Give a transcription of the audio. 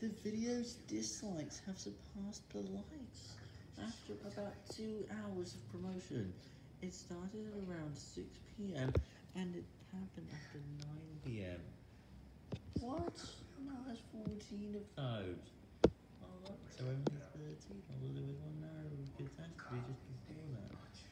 The video's dislikes have surpassed the likes. After about 2 hours of promotion, it started at around 6 p.m. and it happened after 9 p.m. What? Now there's 14 of those. Oh, look, so